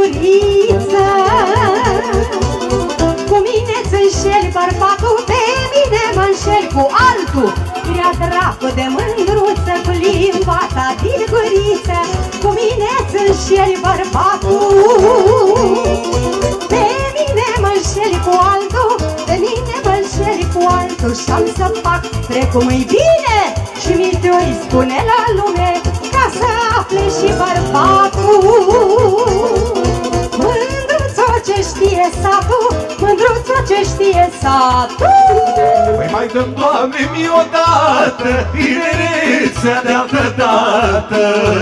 guriță. Cu mine ți înșeli bărbatul, pe mine mă înșeli cu altul. Grea dracu de mândruță, cu limba ta din guriță. Cu mine ți înșeli bărbatul, pe mine mă înșeli cu altul. Pe mine mă înșeli cu altul și-am să fac precum-i bine și mi te-o-i spune la lume, ca să afle și bărbatul. Mândruțo ce știe satul, mândruțo ce știe satul. Păi mai dăm, Doamne, mie odată tinerețea de altă dată.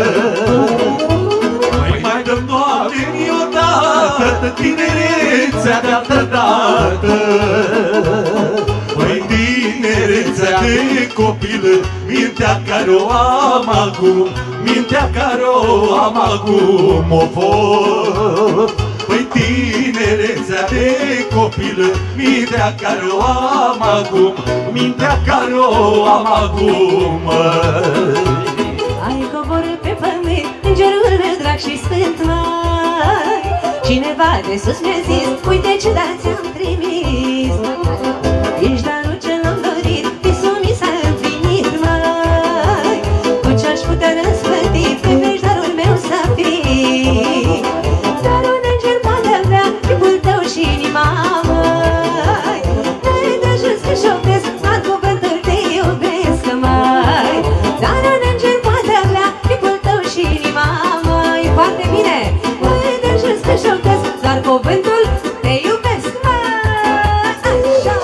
Păi mai dăm, Doamne, mie odată tinerețea de altă dată. Păi tinerețea de copil, mintea care o am acum, mintea care o am acum o foc. Păi tinerețea de copil, mintea care o am acum, mintea care o am acum. Ai coborât pe pământ îngerul meu drag și sfânt, mai cineva de sus mi-a zis, uite ce dar ți-am trimis. Ești darul ce l-am dorit, visul mi s-a împlinit, mai cu ce-aș putea răsplăti, pe veci darul meu să fii. Dar un înger poate avea chipul tău și inima, mai n-ai de ajuns că șoptesc, dar cuvântul te iubesc, mai. Dar un înger poate avea chipul tău și inima, mai. Foarte bine! N-ai de ajuns că șoptesc, dar cuvântul te iubesc, mai. Așa!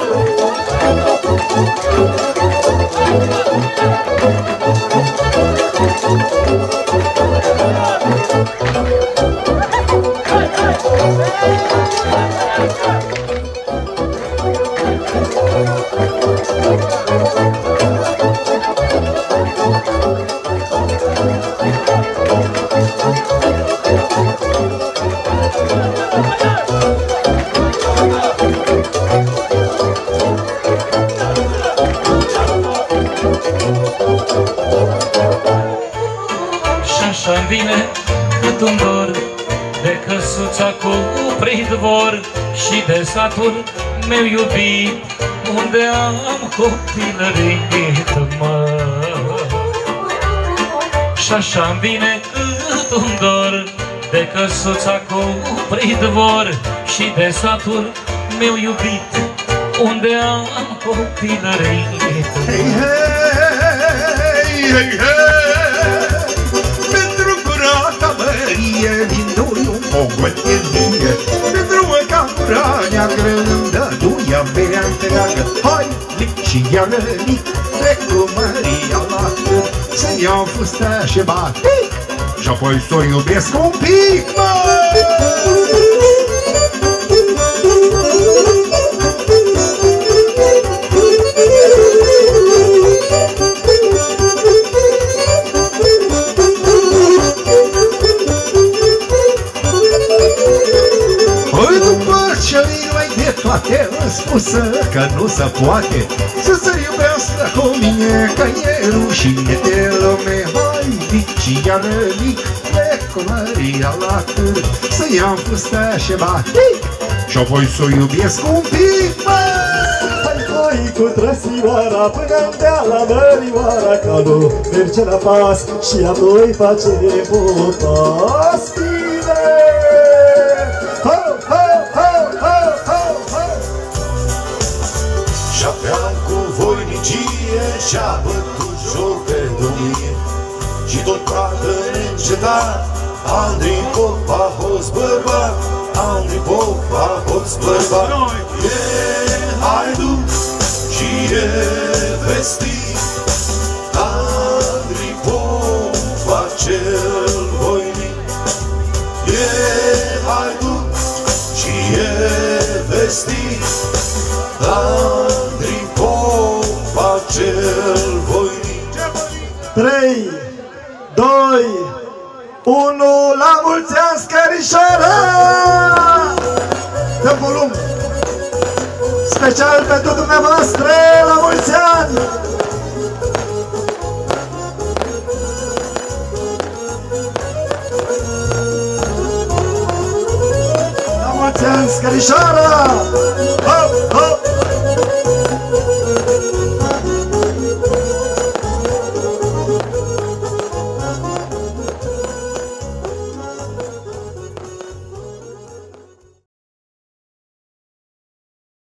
Și-așa-mi vine cât un dor de căsuța cu pridvor și de satul meu iubit, unde am copilărit, mă. Și-așa-mi vine cât un dor de căsuța cu pridvor și de satul meu iubit, unde am copilărit. Hei, hei, hei, hei, pentru curata mărie, din doi un pogătie mie, pentru măca cura neagră, îndăduia berea întreagă. Hai, mic și iară mic, trec cu Maria la cât, să-mi iau fustă și batic, și apoi s-o iubesc un pic, măi! Toate îmi spusă că nu se poate să se iubească cu mine, că e rușine de lume. Hai, mici, iară mic, plec cu Maria la cât, să iau fustă și batic, și apoi s-o iubesc un pic, Hai, hai, cu trăsimoara până-n dea la mărioara, ca nu merge la pas și apoi face pupas. Bine! Ho, ho, ho, ho, ho, ho! Și-aveam cu voinicie și-a bătut joc de domnie, și tot parcă neîncetat Andrei Pop a fost bărbat, Andrei Pop a fost bărbat. E haiduc și e vestit, Andrei Pop acel voinic. E haiduc și e vestit, Andrei Pop acel voinic. 3, 2, 1, la mulți ani, Scărișoara! Dă volum! Special pentru dumneavoastră, la mulți ani! Scărișoara! Hop, hop!